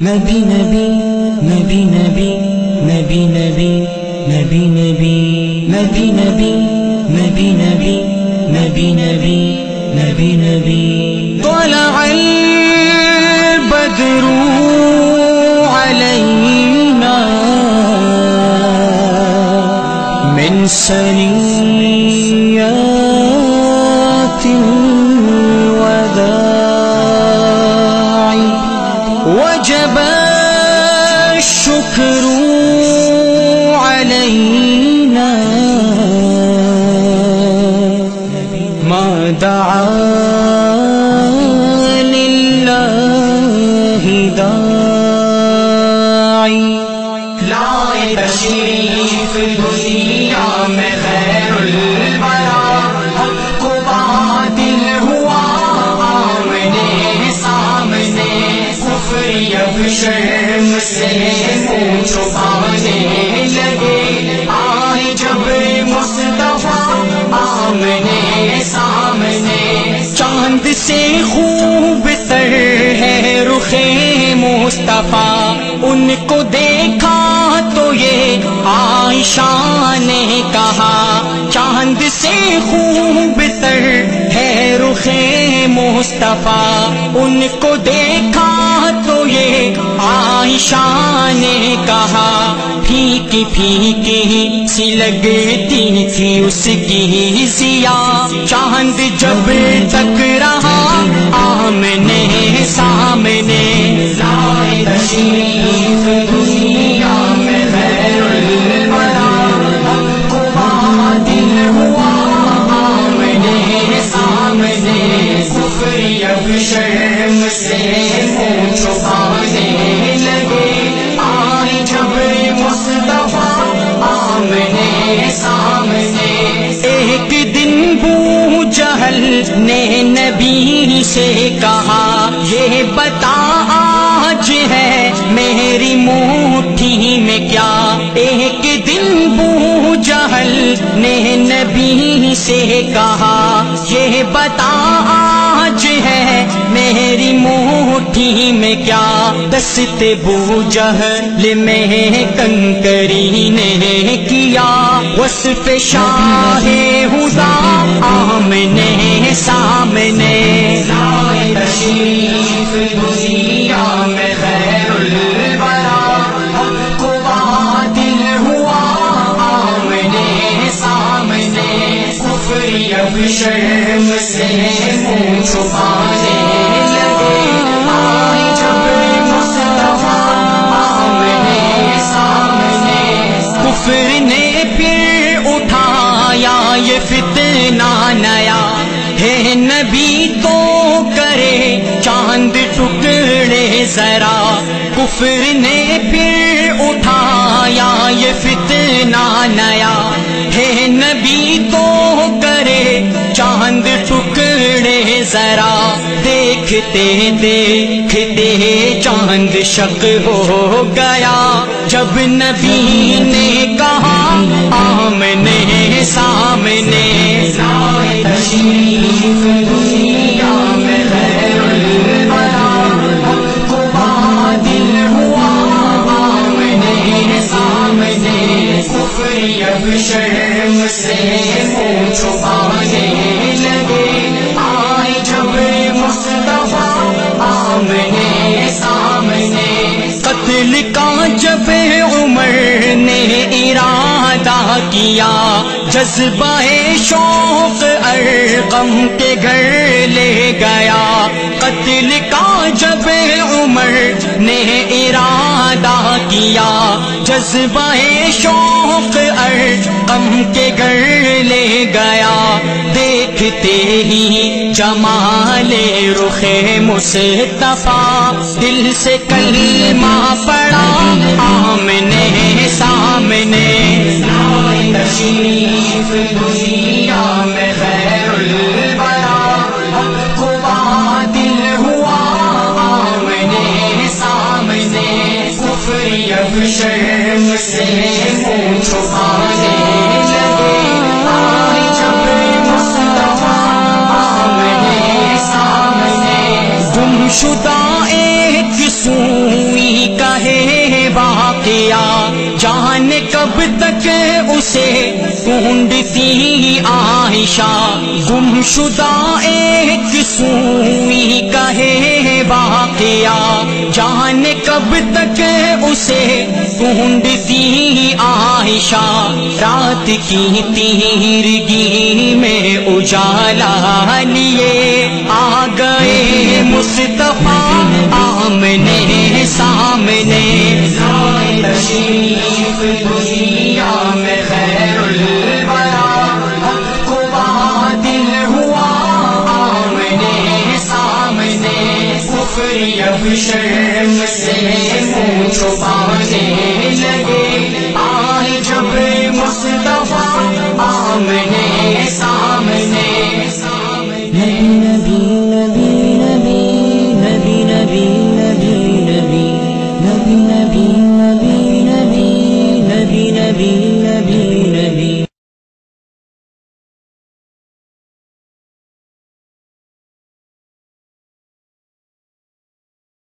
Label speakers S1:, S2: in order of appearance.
S1: نبی نبی نبی نبی نبی نبی نبی نبی نبی نبی نبی نبی نبی نبی نبی نبی طلع البدر علينا من ثنيات الوداع وجب الشكر علينا ما دعا لله داعي
S2: لائے تشریف دنیا میں خیر الورا حق کو باطل ہوا آمنے سامنے کفر اب شرم سے منہ چھپانے لگے آئے جب مصطفیٰ آمنے سامنے
S1: چاند سے خوب تر ہے رخ مصطفیٰ ان کو دیکھا تو یہ عائشہ نے کہا چاند سے خوب تر ہے رخ مصطفیٰ ان کو دیکھا تو یہ عائشہ نے کہا پھیکی پھیکی سی لگتی تھی اس کی ضیا چاند جب تک رہا آمنے سامنے
S2: لائے تشریف دنیا میں خیر الورا حق کو باطل ہوا آمنے سامنے کفر اب شرم سے منہ چھپانے لگے آئے جب مصطفیٰ آمنے سامنے
S1: ایک دن بو جہل نے نبی سے کہا یہ بتا آج ہے میری مٹھی میں کیا ایک دن بو جہل نے نبی سے کہا یہ بتا آج ہے میری مٹھی میں کیا دست بو جہل میں کنکری نے کیا وصف شاہ ہدا آمنے سامنے
S2: لائے تشریف دنیا میں خیر الورا حق کو باطل ہوا آمنے سامنے کفر اب شرم سے منہ چھپانے لگے آئے جب مصطفیٰ آمنے سامنے
S1: کفر نے پھر اٹھایا یہ فتنہ نیا ہے نبی تو کرے چاند ٹکڑے ذرا کفر نے پھر اٹھایا یہ فتنہ نیا ہے نبی تو کرے چاند ٹکڑے ذرا دیکھتے دیکھتے چاند شق ہو گیا جب نبی نے کہا آمنے سامنے
S2: لائے تشریف دنیا میں خیر الورا حق کو باطل ہوا آمنے سامنے کفر اب شرم سے منہ چھپانے لگے آئے جب مصطفیٰ آمنے سامنے
S1: قتل کا جب عمر نے ارادہ کیا جذبہ شوق ارقم کے گھر لے گیا قتل کا جب عمر نے ارادہ کیا جذبہ شوق ارقم کے گھر لے گیا دیکھتے ہی جمال رخ مصطفیٰ دل سے کلمہ پڑا آمنے سامنے
S2: لائے تشریف دنیا میں خیر الورا حق کو باطل ہوا آمنے سامنے کفر اب شرم سے منہ چھپانے لگے آئے جب مصطفیٰ آمنے سامنے
S1: گم شدہ ایک سوئی ڈھونڈتی عائشہ گمشدہ ایک سوئی کہے واقعہ جانے کب تک اسے ڈھونڈتی عائشہ رات کی تیرگی میں اجالا لیے آ گئے مصطفیٰ آمنے سامنے
S2: تشریف دنیا میں خیر الورا کو باطل ہوا آمنے سامنے کفر اب شرم سے منہ چھپانے لگے آئے جب مصطفیٰ آمنے سامنے
S1: نبی